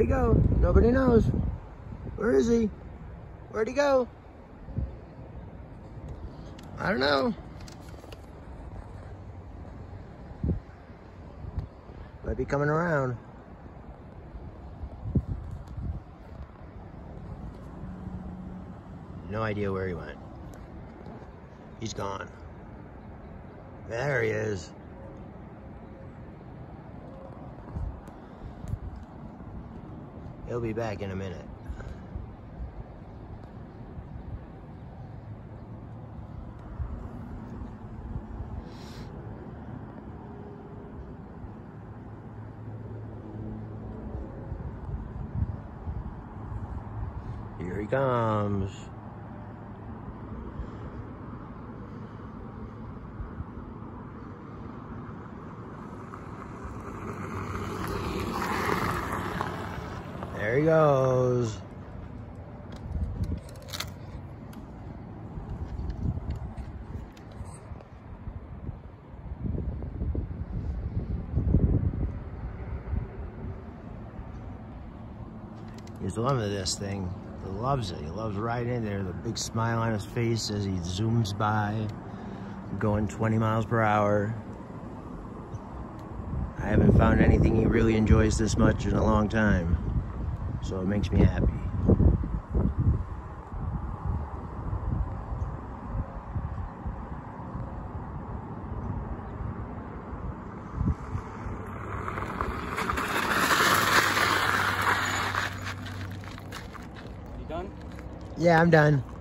he go? Nobody knows. Where is he? Where'd he go? I don't know. Might be coming around. No idea where he went. He's gone. There he is. He'll be back in a minute. Here he comes. There he goes. He's loving this thing. He loves it. He loves right in there. The big smile on his face as he zooms by, going 20 miles per hour. I haven't found anything he really enjoys this much in a long time. So it makes me happy. You done? Yeah, I'm done.